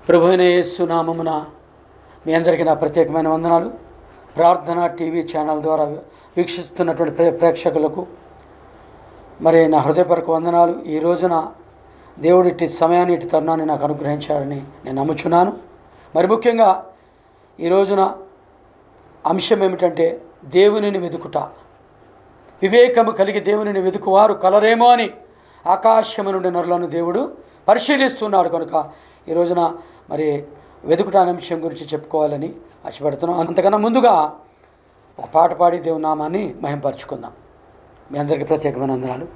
ప్రభువైన యేసు నామమున మీ అందరికీ నా ప్రత్యేకమైన వందనాలు. ప్రార్థన టీవీ ఛానల్ ద్వారా వీక్షిస్తున్నటువంటి ప్రేక్షకులకు మరి నా హృదయపూర్వక వందనాలు. ఈ రోజున దేవుడిటి సమయాన్ని, ఇటు తరుణాన్ని నాకు అనుగ్రహించాలని నేను నమ్ముచున్నాను. మరి ముఖ్యంగా ఈ రోజున అంశం ఏమిటంటే దేవునిని వెతుకుట. వివేకము కలిగి దేవునిని వెతుకువారు కలరేమో అని ఆకాశము నుండి నరులను దేవుడు పరిశీలిస్తున్నాడు. కనుక ఈ రోజున మరి వెతుకుట అనే అంశం గురించి చెప్పుకోవాలని ఆశపడుతున్నాం. అంతకన్నా ముందుగా ఒక పాట పాడి దేవుని నామాన్ని మహింపరచుకుందాం. మీ అందరికీ ప్రత్యేకమైన వందనాలు.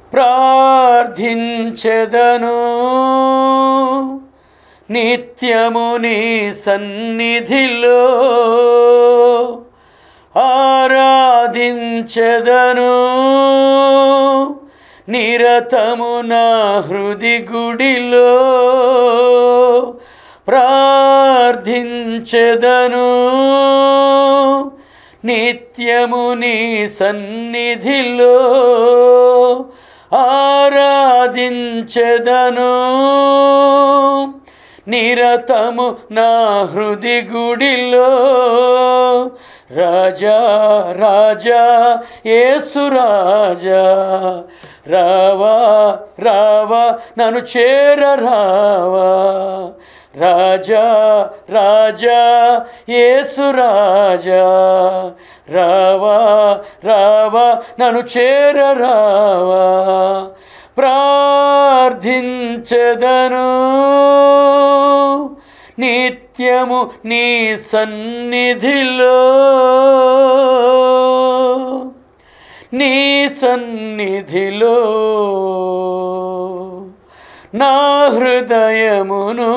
ప్రార్థించెదను నిత్యము నీ సన్నిధిలో, ఆరాధించెదను నిరతము నా హృది గుడిలో, ప్రార్థించెదను నిత్యము నీ సన్నిధిలో, ఆరాధించెదను నిరతము నా హృది గుడిలో. రాజా రాజా యేసు రాజా, రావా రావా నన్ను చేరరావా. రాజా రాజా యేసు రాజా, రావా రావా నన్ను చేరరావా. ప్రార్థించెదను నిత్యము నీ సన్నిధిలో, నీ సన్నిధిలో నా హృదయమును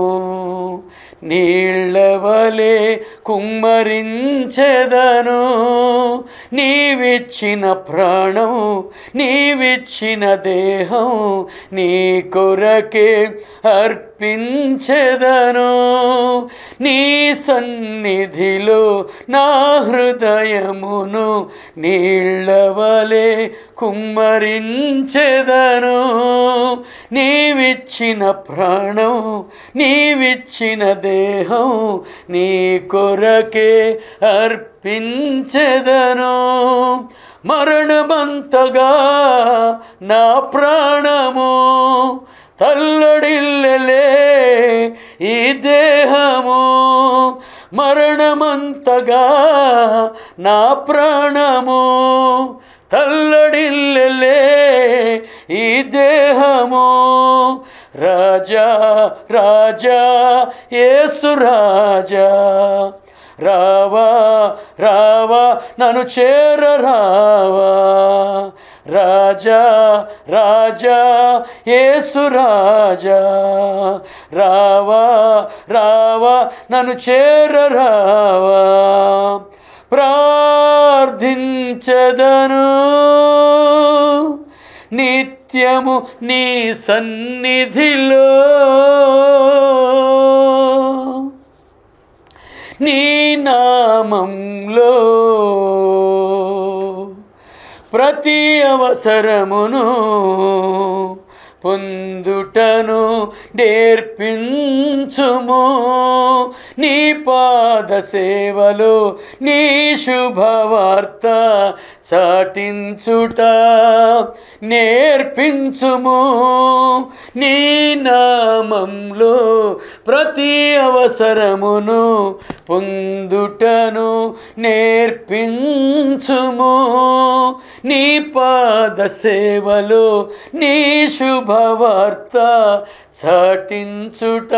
నీళ్ళవలే కుమ్మరించెదను. నీవిచ్చిన ప్రాణం, నీవిచ్చిన దేహం నీ కొరకే అర్పించెదను. నీ సన్నిధిలో నా హృదయమును నీళ్ళవలే కుమ్మరించెదను. నీవిచ్చిన ప్రాణం, నీవిచ్చిన దేహం నీ కొరకే అర్పించెదను. మరణమంతగా నా ప్రాణము తల్లడిల్లలే ఈ దేహము, మరణమంతగా నా ప్రాణము తల్లడిల్లలే ఈ దేహము. రాజా రాజా యేసు రాజా, రావా రావా నన్ను చేరరావా. రాజా రాజా యేసు రాజా, రావా రావా నన్ను చేరరావా. ప్రార్థించెదను నిత్యము నీ సన్నిధిలో, నీ నామంలో ప్రతి అవసరమును పొందుటను నేర్పించుము. నీ పాద సేవలో నీ శుభవార్త చాటించుట నేర్పించుము. నీ నామంలో ప్రతి అవసరమును పొందుటను నేర్పించుము. నీ పాద సేవలో నీ శుభవార్త చాటించుట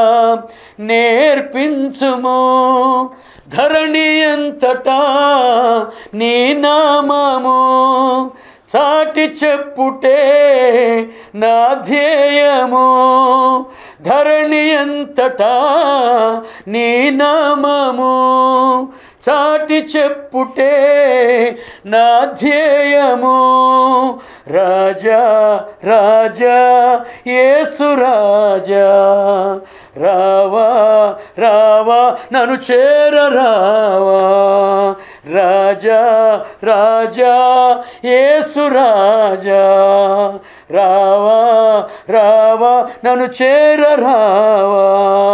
నేర్పించుము. ధరణి అంతటా నీ నామము చాటి చెప్పుటే నా ధ్యేయము. ధరణి అంతటా నీ నామము చాటి చెప్పుటే నా ధ్యేయము. రాజా రాజా యేసు రాజా, రావా రావా నన్ను చేరరావా. రాజా రాజా యేసు రాజా, రావా రావా నన్ను చేరరావా.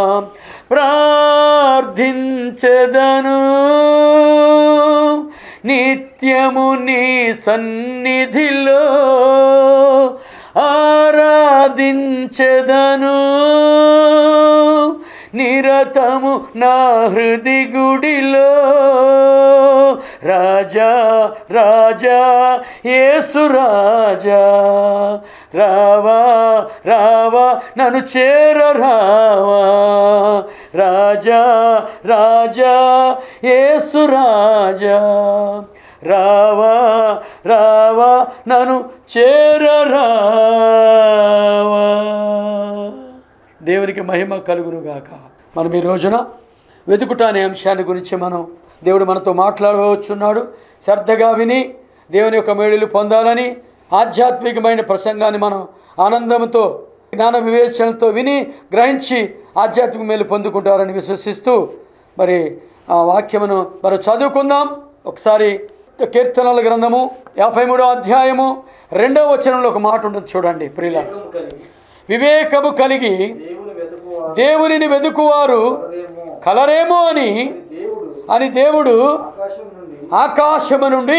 ఆరాధించెదను నిత్యము నీ సన్నిధిలో ఆరాధించెదను నిరతము నా హృది గుడిలో రాజా రాజా యేసు రాజా రావా రావా నన్ను చేరరావా రాజా రాజా యేసు రాజా రావా రావా నన్ను చేరరావా. దేవునికి మహిమ కలుగునుగాక. మనం ఈ రోజున వెతుకుట అనే అంశాన్ని గురించి దేవుడు మనతో మాట్లాడవచ్చున్నాడు. శ్రద్ధగా విని దేవుని యొక్క మేలులు పొందాలని ఆధ్యాత్మికమైన ప్రసంగాన్ని మనం ఆనందంతో జ్ఞాన వివేచనతో విని గ్రహించి ఆధ్యాత్మిక మేలు పొందుకుంటారని విశ్వసిస్తూ మరి ఆ వాక్యమును మనం చదువుకుందాం. ఒకసారి కీర్తనల గ్రంథము 53వ అధ్యాయము 2వ వచనంలో ఒక మాట ఉంటుంది చూడండి. ప్రియులారా, వివేకము కలిగి దేవునిని వెదుకువారు కలరేమో అని దేవుడు ఆకాశము నుండి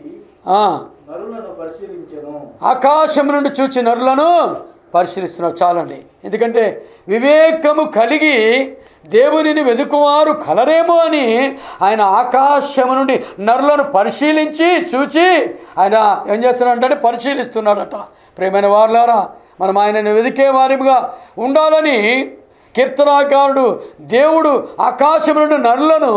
చూచి నరులను పరిశీలిస్తున్నాడు. చాలండి. ఎందుకంటే వివేకము కలిగి దేవునిని వెదుకువారు కలరేమో అని ఆయన ఆకాశము నుండి నరులను పరిశీలించి చూచి ఆయన ఏం చేస్తున్నాడంటే పరిశీలిస్తున్నాడట. ప్రియమైన వారులారా, మనం ఆయనను వెదికే వారిగా ఉండాలని కీర్తనాకారుడు దేవుడు ఆకాశం నుండి నరులను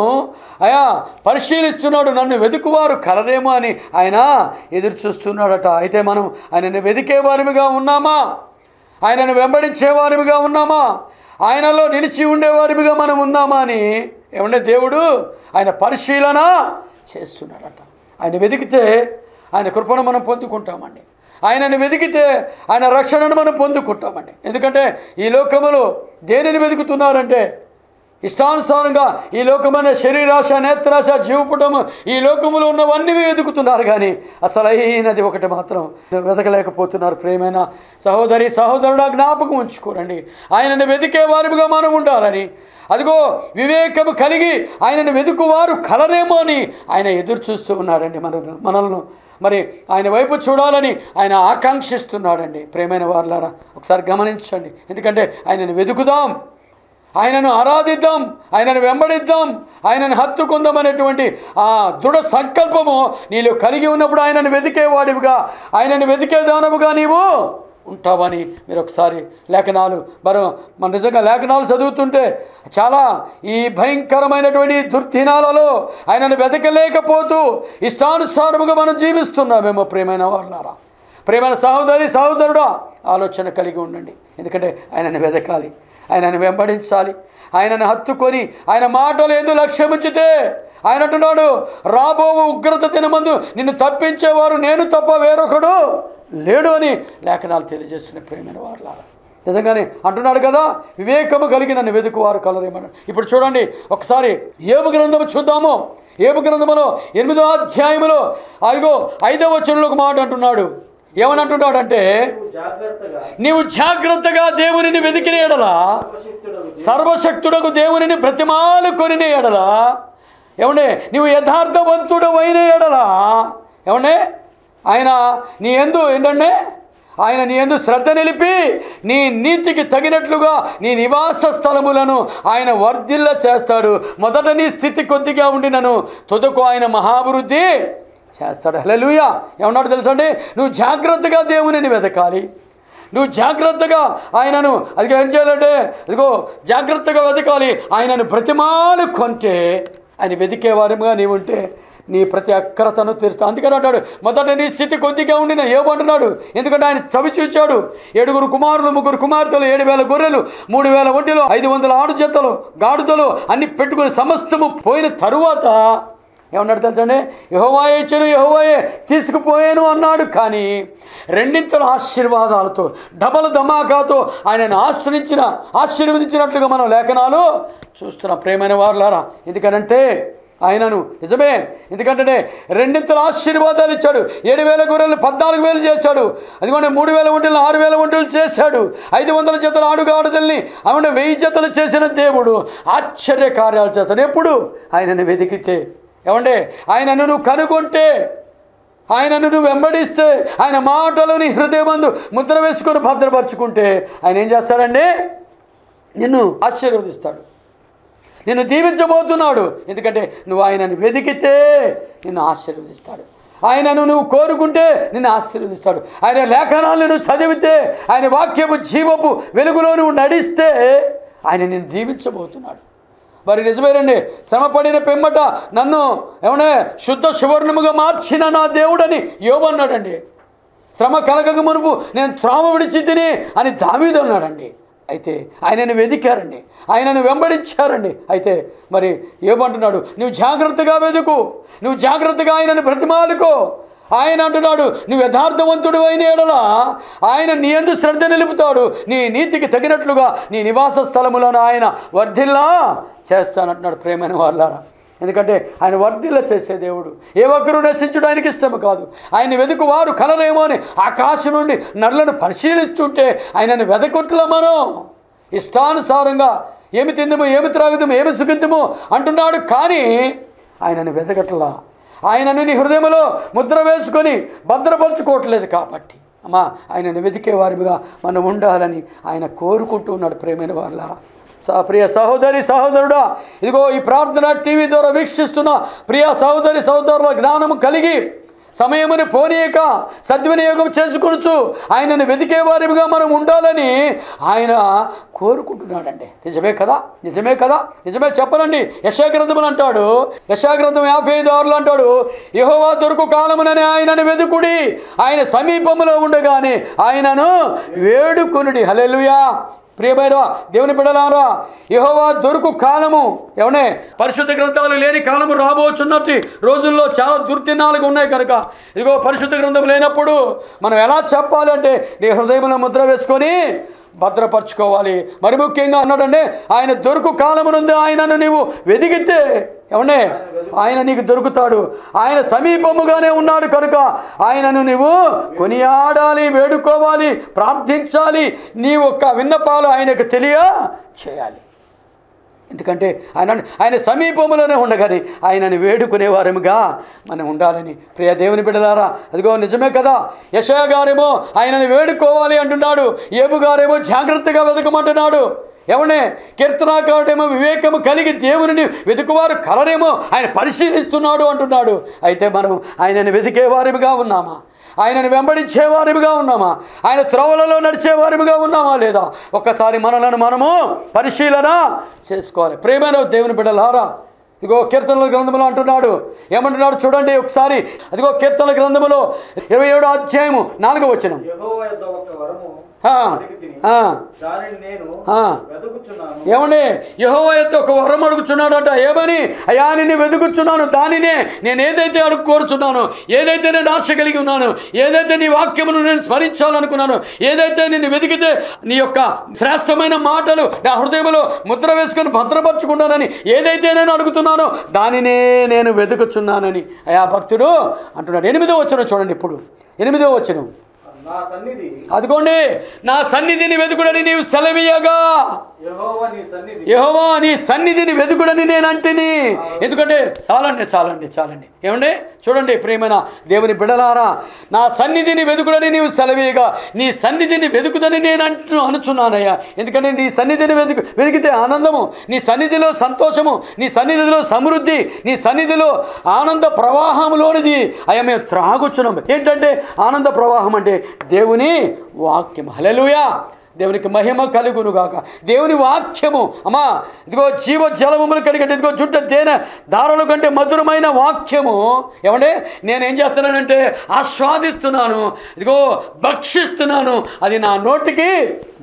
పరిశీలిస్తున్నాడు. నన్ను వెతుకువారు కలరేమో అని ఆయన ఎదురు చూస్తున్నాడట. అయితే మనం ఆయనను వెదికే వారిగా ఉన్నామా? ఆయనను వెంబడించే వారిగా ఉన్నామా? ఆయనలో నిలిచి ఉండేవారిగా మనం ఉన్నామా అని ఏమంటే దేవుడు ఆయన పరిశీలన చేస్తున్నాడట. ఆయన వెతికితే ఆయన కృపను మనం పొందుకుంటామండి. ఆయనను వెతికితే ఆయన రక్షణను మనం పొందుకుంటామండి. ఎందుకంటే ఈ లోకములో దేనిని వెతుకుతున్నారంటే ఇష్టానుసారంగా ఈ లోకమైన శరీరాశ, నేత్రాశ, జీవపుటము ఈ లోకములో ఉన్నవన్నీ వెతుకుతున్నారు. కానీ అసలైనది ఒకటి మాత్రం వెతకలేకపోతున్నారు. ప్రియమైన సహోదరి సహోదరుడా, జ్ఞాపకం ఉంచుకోరండి, ఆయనను వెతికే వారిగా మనం ఉండాలని. అదిగో వివేకము కలిగి ఆయనను వెతుకువారు కలరేమో అని ఆయన ఎదురు చూస్తూ ఉన్నాడండి. మనల్ని మరి ఆయన వైపు చూడాలని ఆయన ఆకాంక్షిస్తున్నాడండి. ప్రియమైన వారులారా, ఒకసారి గమనించండి. ఎందుకంటే ఆయనను వెతుకుదాం, ఆయనను ఆరాధిద్దాం, ఆయనను వెంబడిద్దాం, ఆయనను హత్తుకుందాం అనేటువంటి ఆ దృఢ సంకల్పము నీలో కలిగి ఉన్నప్పుడు ఆయనను వెతికేవాడివిగా, ఆయనను వెతికే దానముగా నీవు ఉంటావని మీరు ఒకసారి లేఖనాలు మన నిజంగా లేఖనాలు చదువుతుంటే చాలా ఈ భయంకరమైనటువంటి దుర్దినాలలో ఆయనను వెతకలేకపోతూ ఇష్టానుసారముగా మనం జీవిస్తున్నామేమో. ప్రియమైన వారులారా, ప్రియమైన సహోదరి సహోదరుడా, ఆలోచన కలిగి ఉండండి. ఎందుకంటే ఆయనను వెతకాలి, ఆయనను వెంబడించాలి, ఆయనను హత్తుకొని ఆయన మాటలు ఎందుకు లక్ష్యం ఉంచితే ఆయన అంటున్నాడు, రాబో ఉగ్రత దినమందు నిన్ను తప్పించేవారు నేను తప్ప వేరొకడు లేడు అని లేఖనాలు తెలియజేస్తున్నాయి. ప్రియమైన వారులారా, నిజంగానే అంటున్నాడు కదా, వివేకము కలిగి నన్ను వెతుకువారు కలరేమన్నాడు. ఇప్పుడు చూడండి, ఒకసారి యోబు గ్రంథము చూద్దాము. యోబు గ్రంథములో 8వ అధ్యాయములో 5వ వచనంలో ఒక మాట అంటున్నాడు. ఏమని అంటున్నాడంటే, నీవు జాగ్రత్తగా దేవునిని వెతికిన ఎడల, సర్వశక్తుడకు దేవునిని బ్రతిమాలు కొనిన ఎడల, ఏమండే నీవు యథార్థవంతుడు అయిన ఎడల, ఏమండే ఆయన నీ యందు ఏంటంటే ఆయన నీ యందు శ్రద్ధ నిలిపి నీ నీతికి తగినట్లుగా నీ నివాస స్థలములను ఆయన వర్ధిల్ల చేస్తాడు. మొదట నీ స్థితి కొద్దిగా ఉండినను తుదకు ఆయన మహాభివృద్ధి చేస్తాడు. హల్లెలూయా. ఏమన్నాడు తెలుసండి, నువ్వు జాగ్రత్తగా దేవునిని వెతకాలి, నువ్వు జాగ్రత్తగా ఆయనను ఏం చేయాలంటే జాగ్రత్తగా వెతకాలి. ఆయనను బ్రతిమాలు కొంటే, ఆయన వెతికేవారిగా నీవుంటే నీ ప్రతి అక్కరతను తీరుస్తా. అందుకని అంటాడు, మొదట నీ స్థితి కొద్దిగా ఉండిన ఏమంటున్నాడు, ఎందుకంటే ఆయన చవి చూచాడు. 7 కుమారులు 3 కుమార్తెలు, 7,000 గొర్రెలు, 3,000 ఒంటెలు, 500 ఆడు జతలు, గాడుదలు అన్ని పెట్టుకుని సమస్తము పోయిన తరువాత ఏమన్నాడు తెలుసండి, యెహోవాయే ఇచ్చెను, యెహోవాయే తీసుకుపోయాను అన్నాడు. కానీ రెండింతల ఆశీర్వాదాలతో, డబల్ ధమాకాతో ఆయనను ఆశ్రయించినట్లుగా మనం లేఖనాలు చూస్తున్నాం. ప్రియమైన వారులారా, ఎందుకనంటే ఆయనను నిజమే, ఎందుకంటే రెండింతల ఆశీర్వాదాలు ఇచ్చాడు. 7,000 గొర్రెలు 14,000 చేశాడు. అదిగోండి 3,000 ఒంటెలను 6,000 ఒంటెలు చేశాడు. 500 జతల ఆడుగాడుదల్ని ఆవిడ 1000 జతలు చేసిన దేవుడు ఆశ్చర్య కార్యాలు చేస్తాడు. ఎప్పుడు? ఆయనను వెతికితే. ఏమంటే ఆయనను నువ్వు కనుగొంటే, ఆయనను నువ్వు వెంబడిస్తే, ఆయన మాటలని హృదయమందు ముద్ర వేసుకొని భద్రపరుచుకుంటే ఆయన ఏం చేస్తాడండి? నిన్ను ఆశీర్వదిస్తాడు, నిన్ను దీవించబోతున్నాడు. ఎందుకంటే నువ్వు ఆయనను వెతికితే నిన్ను ఆశీర్వదిస్తాడు. ఆయనను నువ్వు కోరుకుంటే నిన్ను ఆశీర్వదిస్తాడు. ఆయన లేఖనాలను నువ్వు చదివితే, ఆయన వాక్యపు జీవపు వెలుగులో నువ్వు నడిస్తే ఆయన నిన్ను దీవించబోతున్నాడు. మరి నిజమేనండి, శ్రమపడిన పిమ్మట నన్ను ఏమన్నా శుద్ధ సువర్ణముగా మార్చిన నా దేవుడని యోబు అన్నాడండి. శ్రమ కలగక మునుపు నేను త్రామ విడిచి తిని అని దావీదు అన్నాడండి. అయితే ఆయనను వెతికారండి, ఆయనను వెంబడించారండి. అయితే మరి ఏమంటున్నాడు? నువ్వు జాగ్రత్తగా వెతుకు, నువ్వు జాగ్రత్తగా ఆయనను బ్రతిమాలుకో. ఆయన అంటున్నాడు, నువ్వు యథార్థవంతుడు అయిన ఎడల ఆయన నీ యందు శ్రద్ధ నిలుపుతాడు, నీ నీతికి తగినట్లుగా నీ నివాస స్థలములను ఆయన వర్ధిల్లా చేస్తానంటున్నాడు. ప్రేమైన వాళ్ళారా, ఎందుకంటే ఆయన వర్ధిల్ల చేసే దేవుడు. ఏ ఒక్కరూ నశించడం ఆయనకి ఇష్టము కాదు. ఆయన వెతుకు వారు కలరేమో అని ఆకాశం నుండి నరులను పరిశీలిస్తుంటే ఆయనను వెదకొట్టులా మనం ఇష్టానుసారంగా ఏమి తిందుము, ఏమి త్రాగుదాము, ఏమి సుఖిద్దుము అంటున్నాడు. కానీ ఆయనను వెదకట్లా, ఆయనను నీ హృదయంలో ముద్ర వేసుకొని భద్రపరచుకోవట్లేదు. కాబట్టి అమ్మా ఆయనను వెతికే వారిగా మనం ఉండాలని ఆయన కోరుకుంటూ ఉన్నాడు. ప్రేమైన వారులారా, ప్రియ సహోదరి సహోదరుడా, ఇదిగో ఈ ప్రార్థన టీవీ ద్వారా వీక్షిస్తున్న ప్రియ సహోదరి సహోదరుల జ్ఞానము కలిగి సమయముని పోనీయక సద్వినియోగం చేసుకొనొచ్చు ఆయనను వెతికే వారిగా మనం ఉండాలని ఆయన కోరుకుంటున్నాడండి. నిజమే కదా? నిజమే కదా? నిజమే చెప్పనండి. యెషయా గ్రంథములు అంటాడు, యెషయా గ్రంథం 55:6 అంటాడు, యెహోవా దొరుకు కాలమునని ఆయనను వెతుకుడి, ఆయన సమీపములో ఉండగానే ఆయనను వేడుకొనుడి. హల్లెలూయా. ప్రియమైన దేవుని బిడ్డలారా, యెహోవా దొరుకు కాలము, ఏమనే పరిశుద్ధ గ్రంథాలు లేని కాలము రాబోచున్నట్టు రోజుల్లో చాలా దుర్దినాలుగా ఉన్నాయి. కనుక ఇదిగో పరిశుద్ధ గ్రంథం లేనప్పుడు మనం ఎలా చెప్పాలంటే నీ హృదయంలో ముద్ర వేసుకొని భద్రపరచుకోవాలి. మరి ముఖ్యంగా అన్నాడంటే ఆయన దొరుకు కాలమునుంది, ఆయనను నీవు వెతికితే ఏమనే ఆయన నీకు దొరుకుతాడు. ఆయన సమీపముగానే ఉన్నాడు కనుక ఆయనను నీవు కొనియాడాలి, వేడుకోవాలి, ప్రార్థించాలి. నీ ఒక్క విన్నపాలు ఆయనకు తెలియ చేయాలి. ఎందుకంటే ఆయన సమీపంలోనే ఉండగానే ఆయనని వేడుకునే వారముగా మనం ఉండాలని. ప్రియ దేవుని బిడ్డలారా, అదిగో నిజమే కదా, యెషయా గారేమో ఆయనని వేడుకోవాలి అంటున్నాడు, యోబు గారేమో జాగ్రత్తగా వెతకమంటున్నాడు. ఏమనే కీర్తనాకారుడేమో వివేకము కలిగి దేవుని వెతుకువారు కలరేమో ఆయన పరిశీలిస్తున్నాడు అంటున్నాడు. అయితే మనం ఆయనని వెతికేవారిగా ఉన్నామా? ఆయనను వెంబడించేవారిగా ఉన్నామా? ఆయన త్రోవలలో నడిచేవారిగా ఉన్నామా లేదా? ఒక్కసారి మనలను మనము పరిశీలన చేసుకోవాలి. ప్రేమైన దేవుని బిడ్డలారా, ఇదిగో కీర్తనల గ్రంథములో అంటున్నాడు, ఏమంటున్నాడు చూడండి ఒకసారి. అదిగో కీర్తనల గ్రంథములో 27వ అధ్యాయము 4వ వచనం, ఏమని యెహోవా యొక్క ఒక వరం అడుగుచున్నాడట. ఏమని? అయ్యా నిన్ను వెతుకుచున్నాను, దానినే నేను ఏదైతే కోరుచున్నాను, ఏదైతే నేను ఆశ కలిగి ఉన్నాను, ఏదైతే నీ వాక్యమును నేను స్మరించాలనుకున్నాను, ఏదైతే నిన్ను వెతికితే నీ యొక్క శ్రేష్టమైన మాటలు నా హృదయంలో ముద్ర వేసుకొని భద్రపరచుకుంటానని ఏదైతే నేను అడుగుతున్నానో దానినే నేను వెతుకుచున్నానని అయా భక్తుడు అంటున్నాడు. 8వ వచనం చూడండి. ఇప్పుడు 8వ వచనం, అదిగోండి నా సన్నిధిని వెతుకుడని నీవు సెలవీయగా, యెహోవా నీ సన్నిధిని వెతుకుడని నేను అంటిని. ఎందుకంటే చాలండి ఏమండి చూడండి ప్రియమైన దేవుని బిడలారా, నా సన్నిధిని వెతుకుడని నీవు సెలవీయగా నీ సన్నిధిని వెతుకుదని నేను అనుచున్నానయ్యా. ఎందుకంటే నీ సన్నిధిని వెతికితే ఆనందము, నీ సన్నిధిలో సంతోషము, నీ సన్నిధిలో సమృద్ధి, నీ సన్నిధిలో ఆనంద ప్రవాహంలోనిది అయ్యా మేము త్రాగుచున్నాం. ఏంటంటే ఆనంద ప్రవాహం అంటే దేవుని వాక్యం. హల్లెలూయా. దేవునికి మహిమ కలుగునుగాక. దేవుని వాక్యము అమ్మా, ఇదిగో జీవ జలములు కలిగంటే ఇదిగో చుట్ట తేనె దారుల కంటే మధురమైన వాక్యము. ఏమంటే నేనేం చేస్తున్నానంటే ఆస్వాదిస్తున్నాను, ఇదిగో భక్షిస్తున్నాను, అది నా నోటికి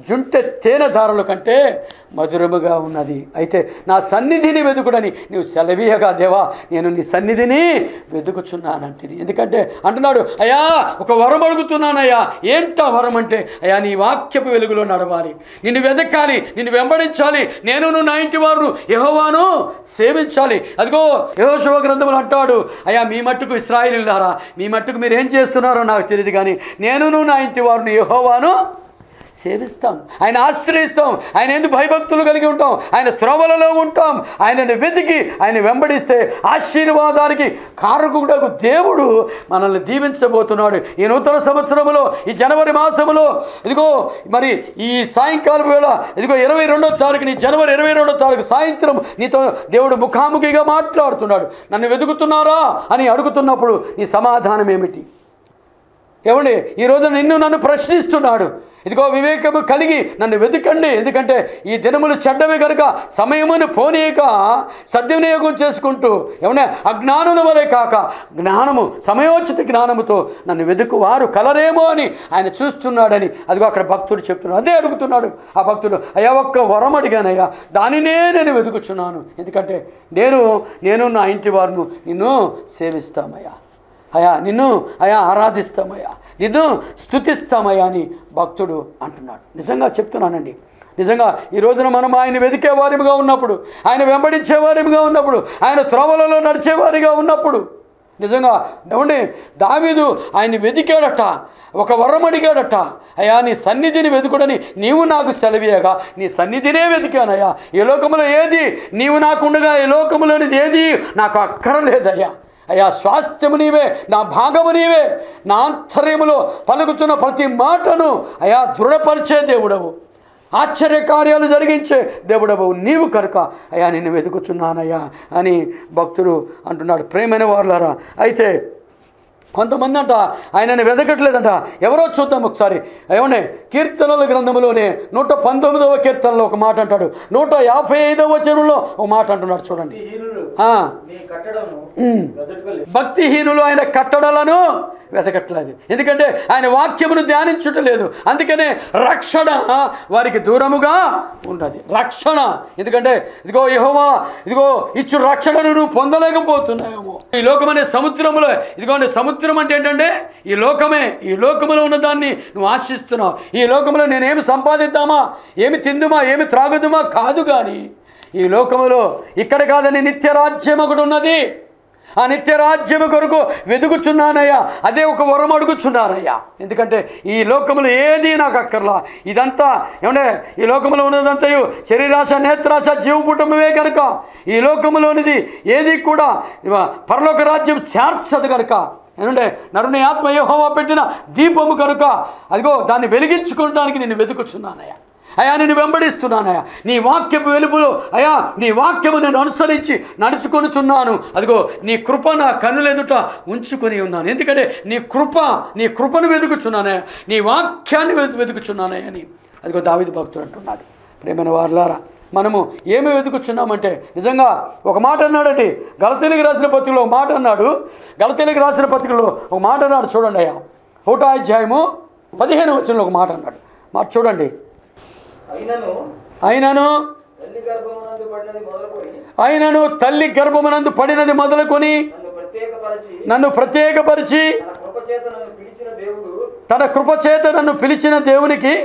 జుంటె తేనె ధారల కంటే మధురముగా ఉన్నది. అయితే నా సన్నిధిని వెతుకుడని నీవు సెలవీయగా దేవా, నేను నీ సన్నిధిని వెతుకుచున్నానంటిని. ఎందుకంటే అంటున్నాడు, అయ్యా ఒక వరం అడుగుతున్నానయ్యా. ఏంటా వరం అంటే, అయ్యా నీ వాక్యపు వెలుగులో నడవాలి, నిన్ను వెతకాలి, నిన్ను వెంబడించాలి, నేను నా ఇంటి వారు యెహోవాను సేవించాలి. అదిగో యెహోషువ గ్రంథములు అంటాడు, అయ్యా మీ మట్టుకు ఇశ్రాయేలీయులారా, మీ మట్టుకు మీరు ఏం చేస్తున్నారో నాకు తెలియదు, కానీ నేను నా ఇంటి వారిని యెహోవాను సేవిస్తాం, ఆయన ఆశ్రయిస్తాం, ఆయన ఎందుకు భయభక్తులు కలిగి ఉంటాం, ఆయన త్రోవలలో ఉంటాం, ఆయనను వెతికి ఆయన వెంబడిస్తే ఆశీర్వాదానికి కారకుడకు దేవుడు మనల్ని దీవించబోతున్నాడు. ఈ నూతన సంవత్సరంలో, ఈ జనవరి మాసంలో, ఇదిగో మరి ఈ సాయంకాలం వేళ, ఇదిగో 22వ తారీఖుని, జనవరి 22వ తారీఖు సాయంత్రం నీతో దేవుడు ముఖాముఖిగా మాట్లాడుతున్నాడు. నన్ను వెతుకుతున్నారా అని అడుగుతున్నప్పుడు నీ సమాధానం ఏమిటి? ఏమండి, ఈరోజు నన్ను ప్రశ్నిస్తున్నాడు. ఇదిగో వివేకము కలిగి నన్ను వెతకండి, ఎందుకంటే ఈ దినములు చెడ్డవి కనుక సమయమును పోనీయక సద్వినియోగం చేసుకుంటూ, ఏమన్నా అజ్ఞానుల వలె కాక జ్ఞానము, సమయోచిత జ్ఞానముతో నన్ను వెతుకు వారు కలరేమో అని ఆయన చూస్తున్నాడని అదిగో అక్కడ భక్తుడు చెప్తున్నాడు. అదే అడుగుతున్నాడు ఆ భక్తుడు, అయ్యా ఒక్క వరం అడిగానయ్యా, దానినే నేను వెతుకుచున్నాను, ఎందుకంటే నేను నా ఇంటి వారును నిన్ను సేవిస్తామయ్యా, నిన్ను ఆరాధిస్తామయ్యా, నిన్ను స్తుతిస్తామయ్యా అని భక్తుడు అంటున్నాడు. నిజంగా చెప్తున్నానండి, నిజంగా ఈ రోజున మనం ఆయన వెతికే వారిగా ఉన్నప్పుడు, ఆయన వెంబడించే వారిగా ఉన్నప్పుడు, ఆయన త్రోవలలో నడిచేవారిగా ఉన్నప్పుడు, నిజంగా ఏమండి దావీదు ఆయన్ని వెతికాడట, ఒక వరం అడిగాడట, అయ్యా నీ సన్నిధిని వెతుకుడని నీవు నాకు సెలవీయగా నీ సన్నిధినే వెతికానయ్యా. ఈ లోకములో ఏది నీవు నాకుండగా ఈ లోకములోనిది ఏది నాకు అక్కరలేదయ్యా. అయ్యా స్వాస్థ్యము నీవే, నా భాగము నీవే, నా ఆంతర్యములో పలుకుతున్న ప్రతి మాటను అయ్యా దృఢపరిచే దేవుడవు, ఆశ్చర్యకార్యాలు జరిగించే దేవుడవు నీవు కనుక అయ్యా నిన్ను వెతుకుచున్నానయ్యా అని భక్తుడు అంటున్నాడు. ప్రేమైన వారులారా, అయితే కొంతమంది అంట ఆయనని వెతకట్లేదంట. ఎవరో చూద్దాం ఒకసారి. ఏమన్నా కీర్తనల గ్రంథంలోనే 119వ కీర్తనలో ఒక మాట అంటాడు, 155వ వచనంలో ఒక మాట అంటున్నాడు. చూడండి, భక్తిహీనులు ఆయన కట్టడలను వెతకట్లేదు, ఎందుకంటే ఆయన వాక్యమును ధ్యానించుటలేదు. అందుకనే రక్షణ వారికి దూరముగా ఉన్నది. రక్షణ, ఎందుకంటే ఇదిగో యెహోవా ఇదిగో ఇచ్చు రక్షణను నువ్వు పొందలేకపోతున్నాయేమో. ఈ లోకమనే సముద్రములో, ఇదిగోండి సముద్రం అంటే ఏంటంటే ఈ లోకమే, ఈ లోకములో ఉన్నదాన్ని నువ్వు ఆశిస్తున్నావు. ఈ లోకములో నేనేమి సంపాదిద్దామా, ఏమి తిందుమా, ఏమి త్రాగుదుమా కాదు, కానీ ఈ లోకములో ఇక్కడ కాదని నిత్యరాజ్యం ఒకటి ఉన్నది. ఆ నిత్యరాజ్యము కొరకు వెతుకుచున్నానయ్యా, అదే ఒక వరం అడుగుచున్నానయ్యా. ఎందుకంటే ఈ లోకములు ఏది నాకు అక్కర్లా, ఇదంతా ఏమంటే ఈ లోకములో ఉన్నదంతయు శరీరాశ, నేత్రాశ, జీవపుటమే కనుక ఈ లోకములోనిది ఏది కూడా పరలోక రాజ్యం చేర్చదు కనుక, ఏమంటే నరుని ఆత్మ యెహోవా పెట్టిన దీపము కనుక అదిగో దాన్ని వెలిగించుకోవడానికి నేను వెతుకుచున్నానయ్యా. అయ్యా నిన్ను వెంబడిస్తున్నానయ్యా, నీ వాక్యపు వెలుపులో అయ్యా నీ వాక్యము నేను అనుసరించి నడుచుకొనుచున్నాను. అదిగో నీ కృప నా కన్నులెదుట ఉంచుకొని ఉన్నాను, ఎందుకంటే నీ కృపను వెతుకుచున్నానయ్యా, నీ వాక్యాన్ని వెతుకుచున్నానయ్యా అని అదిగో దావీదు భక్తుడు అంటున్నాడు. ప్రేమైన వారులారా, మనము ఏమి వెతుకుచున్నామంటే నిజంగా ఒక మాట అన్నాడండి. గలతీయులకు రాసిన పత్రికలో ఒక మాట అన్నాడు. గలతీయులకు రాసిన పత్రికలో ఒక మాట అన్నాడు. చూడండి అయ్యా, 1వ అధ్యాయము 15వ వచనంలో ఒక మాట అన్నాడు. మాట చూడండి, అయినను తల్లి గర్భమునందు పడినది మొదలుకొని నన్ను ప్రత్యేకపరిచి తన కృపచేత నన్ను పిలిచిన దేవునికి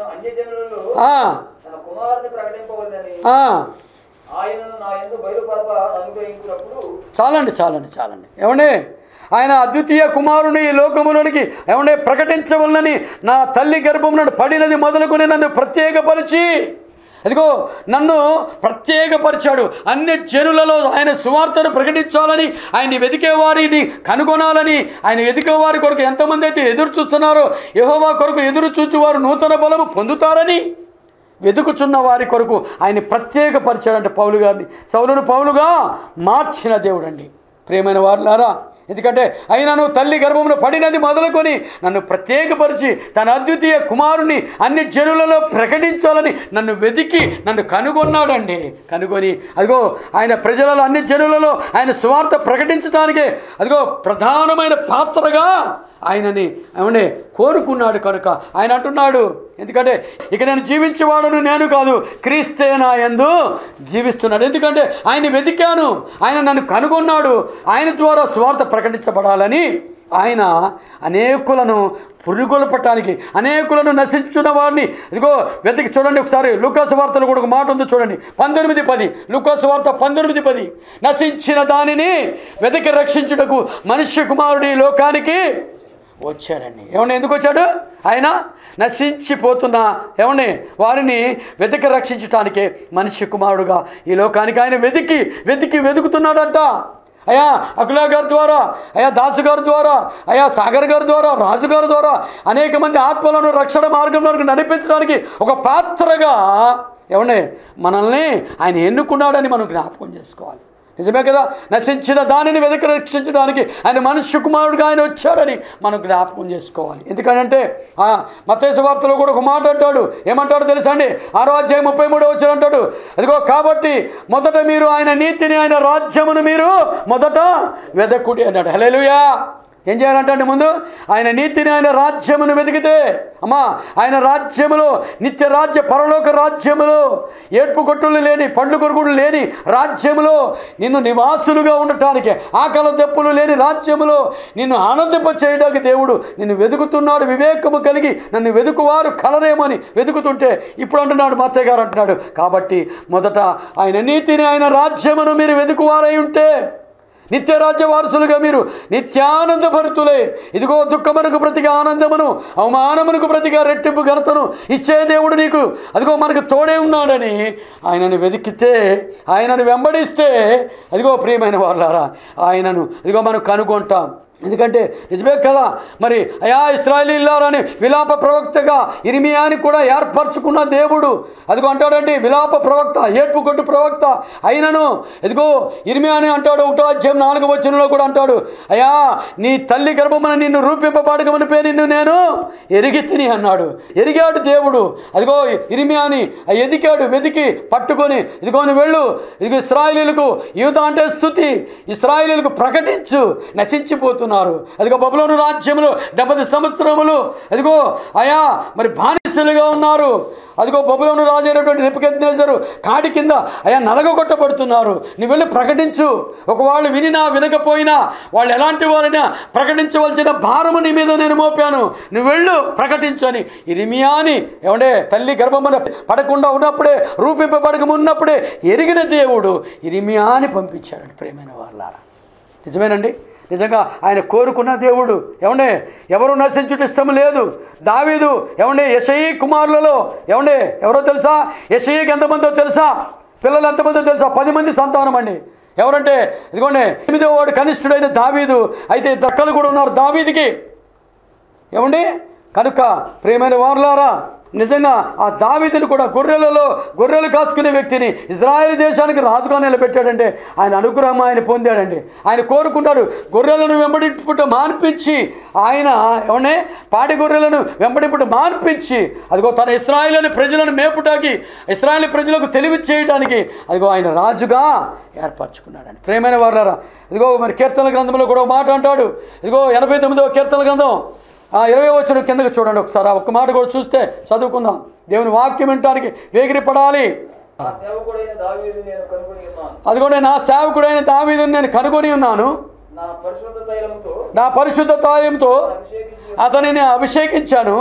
చాలండి ఏమండి, ఆయన అద్వితీయ కుమారుని ఈ లోకములోనికి ఏమంటే ప్రకటించవలనని నా తల్లి గర్భమును పడినది మొదలుకొని నన్ను ప్రత్యేకపరిచి, అదిగో నన్ను ప్రత్యేకపరిచాడు. అన్ని జనులలో ఆయన సువార్తను ప్రకటించాలని, ఆయన్ని వెతికే వారిని కనుగొనాలని, ఆయన వెతికే వారి కొరకు ఎంతమంది అయితే ఎదురు చూస్తున్నారో యెహోవా కొరకు ఎదురు చూచువారు నూతన బలము పొందుతారని వెతుకుచున్న వారి కొరకు ఆయన ప్రత్యేకపరిచాడంటే పౌలు గారిని. సౌలును పౌలుగా మార్చిన దేవుడు అండి. ప్రియమైన వారులారా, ఎందుకంటే అయినను తల్లి గర్భమును పడినది మొదలుకొని నన్ను ప్రత్యేకపరిచి తన అద్వితీయ కుమారుని అన్ని జనులలో ప్రకటించాలని నన్ను వెతికి నన్ను కనుగొన్నాడండి. కనుగొని అదిగో ఆయన ప్రజలలో అన్ని జనులలో ఆయన సువార్త ప్రకటించడానికే అదిగో ప్రధానమైన పాత్రగా ఆయనని ఏమంటే కోరుకున్నాడు కనుక ఆయన అంటున్నాడు, ఎందుకంటే ఇక నేను జీవించేవాడును నేను కాదు, క్రీస్తే నా యందు జీవిస్తున్నాడు. ఎందుకంటే ఆయన వెతికాను, ఆయన నన్ను కనుగొన్నాడు, ఆయన ద్వారా సువార్త ప్రకటించబడాలని ఆయన అనేకులను పురుగొల్పటానికి, అనేకులను నశించున్న వారిని ఇదిగో వెతికి. చూడండి ఒకసారి లూకాసు వార్తలో కూడా ఒక మాట ఉంది చూడండి, 19:10. లూకాసు వార్త 19:10. నశించిన దానిని వెతికి రక్షించుటకు మనుష్య కుమారుడు ఈ లోకానికి వచ్చాడండి. ఏమన్నా ఎందుకు వచ్చాడు? ఆయన నశించిపోతున్న ఏమన్నా వారిని వెతికి రక్షించటానికే మనుష్య కుమారుడుగా ఈ లోకానికి ఆయన వెతుకుతున్నాడట. అయా అఖిలా గారి ద్వారా, అయా దాసు గారి ద్వారా, అయా సాగర్ గారి ద్వారా, రాజు గారి ద్వారా అనేక మంది ఆత్మలను రక్షణ మార్గంలోకి నడిపించడానికి ఒక పాత్రగా ఏమన్నా మనల్ని ఆయన ఎన్నుకున్నాడని మనం జ్ఞాపకం చేసుకోవాలి. నిజమే కదా? నశించిన దానిని వెతికి రక్షించడానికి ఆయన మనుష్య కుమారుడుగా ఆయన వచ్చాడని మనం జ్ఞాపకం చేసుకోవాలి. ఎందుకంటే మత్తయి సువార్తలో కూడా ఒక మాట అంటాడు, ఏమంటాడు తెలుసా అండి? 6వ అధ్యాయం 33వ వచనం అంటాడు, అదిగో కాబట్టి మొదట మీరు ఆయన నీతిని ఆయన రాజ్యమును మీరు మొదట వెదకుడి అన్నాడు. హల్లెలూయా. ఏం చేయాలంటే ముందు ఆయన నీతిని ఆయన రాజ్యమును వెతికితే, అమ్మా ఆయన రాజ్యములో, నిత్య రాజ్య పరలోక రాజ్యములో, ఏడ్పు కొట్టులు లేని, పండ్లు కొరుకులు లేని రాజ్యములో, నిన్ను నివాసులుగా ఉండటానికి, ఆకలి దప్పులు లేని రాజ్యములో నిన్ను ఆనందింప చేయడానికి దేవుడు నిన్ను వెతుకుతున్నాడు. వివేకము కలిగి నన్ను వెతుకువారు కలరేమో అని వెతుకుతుంటే ఇప్పుడు అంటున్నాడు మత్తయ్య గారు అంటున్నాడు, కాబట్టి మొదట ఆయన నీతిని ఆయన రాజ్యమును మీరు వెతుకువారై ఉంటే నిత్య రాజ్య వారసులుగా మీరు నిత్యానంద భరితులే. ఇదిగో దుఃఖమునకు ప్రతిగా ఆనందమును, అవమానమునకు ప్రతిగా రెట్టింపు ఘనతను ఇచ్చే దేవుడు నీకు అదిగో మనకు తోడే ఉన్నాడని ఆయనను వెతికితే, ఆయనను వెంబడిస్తే అదిగో ప్రియమైన వాళ్ళారా ఆయనను ఇదిగో మనం కనుగొంటాం. ఎందుకంటే నిజమే కదా, మరి అయా ఇశ్రాయేలీయులారని విలాప ప్రవక్తగా ఇర్మియాని కూడా ఏర్పరచుకున్న దేవుడు అదిగో అంటాడండి, విలాప ప్రవక్త, ఏడ్పు కొట్టు ప్రవక్త అయినను ఇదిగో ఇర్మియాని అంటాడు 1వ అధ్యాయం 4వ వచనంలో కూడా అంటాడు, అయా నీ తల్లి గర్భమున నిన్ను రూపింపబడకమునిపే నిన్ను నేను ఎరిగి తిని అన్నాడు. ఎరిగాడు దేవుడు. అదిగో ఇర్మియాని ఎదిగాడు, వెతికి పట్టుకొని ఇదిగో నువ్వు వెళ్ళు, ఇదిగో ఇశ్రాయేలీయులకు యూదా అంటే స్తుతి, ఇశ్రాయేలీయులకు ప్రకటించు, నశించిపోతున్నారు అదిగో బబులోను రాజ్యములు 70 సంవత్సరములు అదిగో అయా మరి బానిసలుగా ఉన్నారు. అదిగో బబులోను రాజు అయినటువంటి నెబుకద్నెజరు కాడి కింద అయా నలగొట్టబడుతున్నారు. నువ్వు వెళ్ళి ప్రకటించు. ఒకవాళ్ళు వినినా వినకపోయినా వాళ్ళు ఎలాంటి వారైనా ప్రకటించవలసిన భారము నీ మీద నేను మోపాను, నువ్వు వెళ్ళు ప్రకటించు అని ఇర్మియాని ఏమంటే తల్లి గర్భమున పడకుండా ఉన్నప్పుడే, రూపింపబడక ఉన్నప్పుడే ఎరిగిన దేవుడు ఇర్మియాని పంపించాడు. ప్రియమైన వాళ్ళారా నిజమేనండి. నిజంగా ఆయన కోరుకున్న దేవుడు. ఏమండే ఎవరు నశించుట ఇష్టం లేదు. దావీదు ఏమండే యెషయి కుమారులలో ఏమండే ఎవరో తెలుసా? యెషయికి ఎంతమందో తెలుసా? పిల్లలు ఎంతమందో తెలుసా? 10 మంది సంతానం అండి. ఎవరంటే ఇదిగోండి 8వ వాడు కనిష్ఠుడైన దావీదు. అయితే దక్కలు కూడా ఉన్నారు దావీదుకి. ఏమండి కనుక ప్రియమైన వారులారా నిజంగా ఆ దావీదుని కూడా గొర్రెలు కాసుకునే వ్యక్తిని ఇజ్రాయేల్ దేశానికి రాజుగా నిలబెట్టాడంటే ఆయన అనుగ్రహం ఆయన పొందాడండి. ఆయన కోరుకుంటాడు గొర్రెలను వెంబడింపుట మాన్పించి, ఆయన ఏమన్నా పాడి గొర్రెలను వెంబడింపుట మాన్పించి అదిగో తన ఇశ్రాయేలు ప్రజలను మేపుటానికి, ఇశ్రాయేల్ ప్రజలకు తెలివి చేయడానికి అదిగో ఆయన రాజుగా ఏర్పరచుకున్నాడండి. ప్రియమైన వారులారా ఇదిగో మరి కీర్తనల గ్రంథంలో కూడా మాట అంటాడు. ఇదిగో 89వ కీర్తనల గ్రంథం 20వ వచనం కిందకి చూడండి ఒకసారి. ఒక్క మాట కూడా చూస్తే చదువుకుందాం. దేవుని వాక్యం వినటానికి వేగిరపడాలి. అదిగోనే నా సేవకుడైన దావీదుని నేను కనుగొని ఉన్నాను, నా పరిశుద్ధ తైలంతో అతనిని అభిషేకించాను.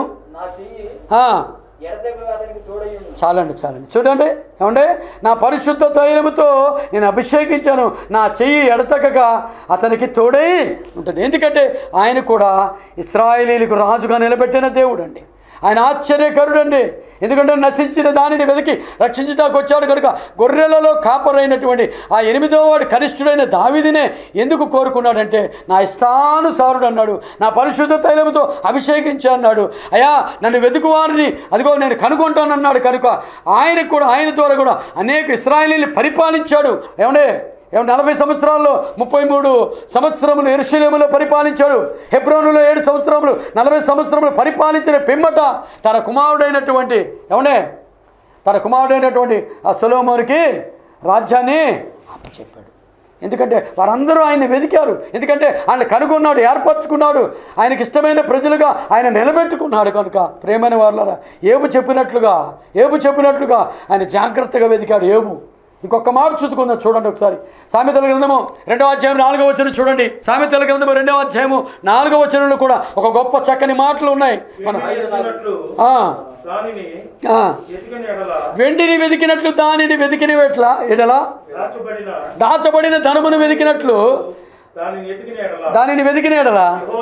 చాలండి చూడండి ఏమంటే నా పరిశుద్ధ తైలముతో నేను అభిషేకించాను, నా చెయ్యి ఎడతెగక అతనికి తోడై ఉంటుంది. ఎందుకంటే ఆయన కూడా ఇశ్రాయేలీయులకు రాజుగా నిలబెట్టిన దేవుడు అండి. ఆయన ఆశ్చర్యకరుడండి. ఎందుకంటే నశించిన దానిని వెతికి రక్షించడానికి వచ్చాడు కనుక గొర్రెలలో కాపరైనటువంటి ఆ 8వ వాడు కనిష్ఠుడైన దావీదునే ఎందుకు కోరుకున్నాడంటే నా ఇష్టానుసారుడు అన్నాడు, నా పరిశుద్ధ తైలముతో అభిషేకించా అన్నాడు. అయ్యా నన్ను వెతుకువారిని అదిగో నేను కనుగొంటానన్నాడు కనుక ఆయన ద్వారా కూడా అనేక ఇశ్రాయేలీయులను పరిపాలించాడు. ఏమంటే 40 సంవత్సరాల్లో 33 సంవత్సరములు యెరూషలేములో పరిపాలించాడు. హెబ్రోనులో 7 సంవత్సరములు 40 సంవత్సరములు పరిపాలించిన పిమ్మట తన కుమారుడైనటువంటి ఆ సొలొమోనుకి రాజ్యాన్ని అప్పచెప్పాడు. ఎందుకంటే వారందరూ ఆయన వెతికారు. ఎందుకంటే ఆయన కనుగొన్నాడు, ఏర్పరచుకున్నాడు, ఆయనకి ఇష్టమైన ప్రజలుగా ఆయన నిలబెట్టుకున్నాడు. కనుక ప్రేమైన వాళ్ళరా, ఏబు చెప్పినట్లుగా ఆయన జాగ్రత్తగా వెతికాడు. ఏబు ఇంకొక మాట చదువుకుందాం, చూడండి ఒకసారి. సామెతల గ్రంథము 2వ అధ్యాయం 4వ వచనం చూడండి. సామెతల గ్రంథము 2వ అధ్యాయము 4వ వచనంలో కూడా ఒక గొప్ప చక్కని మాటలు ఉన్నాయి. మనం వెండిని వెతికినట్లు దానిని వెతికిన ఎడల, దాచబడిన ధనమును వెతికినట్లు దానిని వెతికిన ఎడల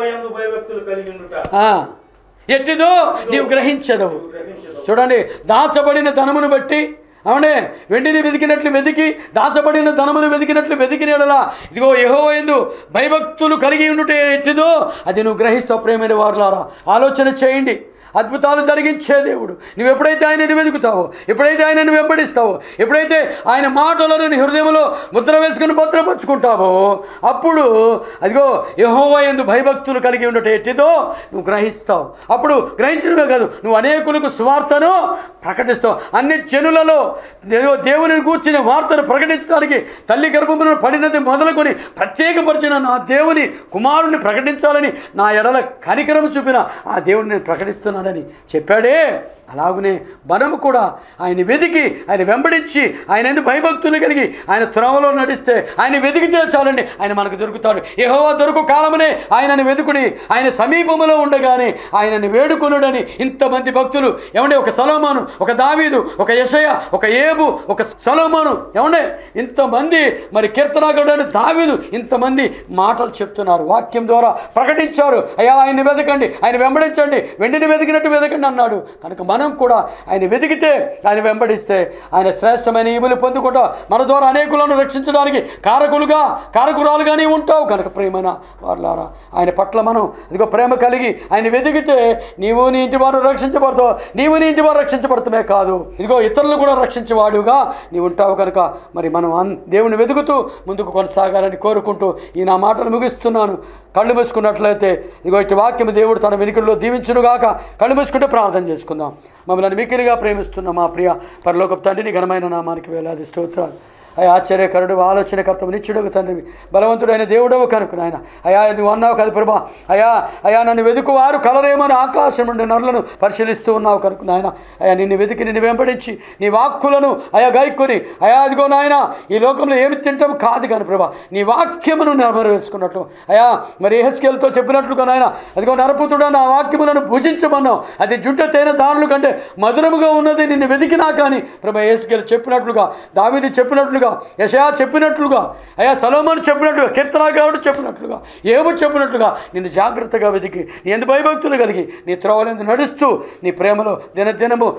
ఎట్టిదో నీవు గ్రహించదవు. చూడండి, దాచబడిన ధనమును బట్టి, అవునే, వెండిని వెతికినట్లు వెతికి, దాచబడిన ధనమును వెతికినట్లు వెతికిన ఎడల ఇదిగో యెహోవా యందు భయభక్తులు కలిగి ఉండుటే ఎట్టిదో అది నువ్వు గ్రహిస్తావు. ప్రేమైన వారులారా, ఆలోచన చేయండి. అద్భుతాలు జరిగించే దేవుడు. నువ్వు ఎప్పుడైతే ఆయనను వెతుకుతావో, ఎప్పుడైతే ఆయనను వెంబడిస్తావో, ఎప్పుడైతే ఆయన మాటలను నీ హృదయంలో ముద్ర వేసుకుని భద్రపరుచుకుంటావో, అప్పుడు అదిగో యెహోవా యందు భయభక్తులు కలిగి ఉండటం ఎట్టిదో నువ్వు గ్రహిస్తావు. అప్పుడు గ్రహించడమే కాదు, నువ్వు అనేకులకు సువార్తను ప్రకటిస్తావు. అన్ని జనులలో దేవుని కూర్చిన వార్తను ప్రకటించడానికి తల్లి గర్భమును పడినది మొదలుకొని ప్రత్యేకపరిచిన నా దేవుని కుమారుణ్ణి ప్రకటించాలని నా ఎడల కనికరం చూపిన ఆ దేవుడిని నేను ప్రకటిస్తున్నాను అని చెప్పాడే. అలాగునే మనము కూడా ఆయన వెతికి, ఆయన వెంబడించి, ఆయన ఎందుకు భయభక్తులు కలిగి ఆయన త్రోవలో నడిస్తే, ఆయన వెతికితే చాలండి, ఆయన మనకు దొరుకుతాడు. యెహోవా దొరుకు కాలమునే ఆయనను వెతుకుడి, ఆయన సమీపములో ఉండగానే ఆయనని వేడుకొనుడని ఇంతమంది భక్తులు ఏమంటే, ఒక సొలొమోను, ఒక దావీదు, ఒక యెషయా, ఒక ఏబు, ఒక సొలొమోను, ఏమంటే ఇంతమంది, మరి కీర్తనాకారుడైన దావీదు ఇంతమంది మాటలు చెప్తున్నారు, వాక్యం ద్వారా ప్రకటించారు. అయ్యా ఆయన్ని వెతకండి, ఆయన వెంబడించండి, వెండిని వెతికినట్టు వెతకండి అన్నాడు. కనుక మనం కూడా ఆయన వెతికితే, ఆయన వెంబడిస్తే ఆయన శ్రేష్టమైన ఈవులు పొందుకుంటా మన ద్వారా అనేకులను రక్షించడానికి కారకురాలుగానే ఉంటావు. కనుక ప్రేమైన వారులారా, ఆయన పట్ల మనం ఇదిగో ప్రేమ కలిగి ఆయన వెతికితే నీవు నీ ఇంటి వారు రక్షించబడతావు. నీవు నీ ఇంటి వారు రక్షించబడతామే కాదు, ఇదిగో ఇతరులు కూడా రక్షించేవాడుగా నీవు ఉంటావు. కనుక మరి మనం దేవుని వెతుకుతూ ముందుకు కొనసాగాలని కోరుకుంటూ ఈ నా మాటలు ముగిస్తున్నాను. కళ్ళు మూసుకున్నట్లయితే ఇదిగో ఇటు వాక్యం దేవుడు తన వెనుకల్లో దీవించునుగాక. కళ్ళు మూసుకుంటే ప్రార్థన చేసుకుందాం. మమ్మల్ని మిక్కిలిగా ప్రేమిస్తున్న మా ప్రియ పరలోకపు తండ్రిని ఘనమైన నామానికి వేలాది స్తోత్రాలు. అయ్యా ఆశ్చర్యకరుడు, ఆలోచనకర్తవు, నిత్యుడవు తండ్రివి, బలవంతుడైన దేవుడవు కనుక నాయన. అయ్యా నువ్వు అన్నావు కదా ప్రభా, అయ్యా నన్ను వెతుకువారు కలరేమని ఆకాశం నుండి నరులను పరిశీలిస్తూ ఉన్నావు కనుక నాయన. అయ్యా నిన్ను వెతికి, నిన్ను వెంబడించి, నీ వాక్కులను గైకొని, అదిగో నాయన ఈ లోకంలో ఏమి తింటాం కాదు కానీ ప్రభా, నీ వాక్యమును నెరవేర్చుకున్నట్లు మరి యెహెజ్కేలుతో చెప్పినట్లుగా నాయన, అదిగో నరపుత్రుడా నా వాక్యములను భుజించమన్నావు, అది జుట్ట తేనె దారులు కంటే మధురముగా ఉన్నది నిన్ను వెతికినా కానీ ప్రభా. యెహెజ్కేలు చెప్పినట్లుగా, దావీదు చెప్పినట్లుగా, యెషయా చెప్పినట్లుగా, సొలొమోను చెప్పినట్లుగా, కీర్తనాకారుడు చెప్పినట్లుగా, ఏబు చెప్పినట్లుగా నిన్ను జాగ్రత్తగా వెతికి నీ యందు భయభక్తులు కలిగి నీ త్రోవలందు నడుస్తూ నీ ప్రేమలో దినదినము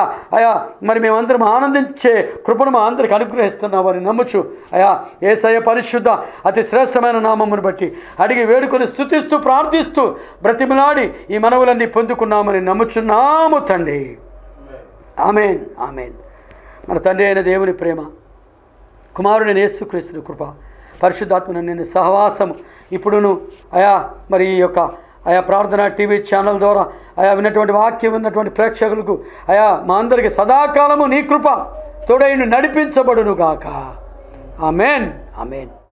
మరి మేమందరం ఆనందించే కృపను మా అందరికి అనుగ్రహిస్తున్నావు అని నమ్ముచు యేసయ్య పరిశుద్ధ అతి శ్రేష్టమైన నామమును బట్టి అడిగి వేడుకొని స్తుతిస్తూ ప్రార్థిస్తూ బ్రతిమలాడి ఈ మనవులన్నీ పొందుకున్నామని నమ్ముచున్నాము తండ్రి. ఆమేన్, ఆమేన్. మన తండ్రి అయిన దేవుని ప్రేమ, కుమారుడైన యేసుక్రీస్తు కృప, పరిశుద్ధాత్మ నేను సహవాసము ఇప్పుడును మరి ఈ యొక్క ప్రార్థన టీవీ ఛానల్ ద్వారా విన్నటువంటి వాక్యం విన్నటువంటి ప్రేక్షకులకు మా అందరికీ సదాకాలము నీ కృప తోడైన నడిపించబడును గాక. ఆమేన్, ఆమేన్.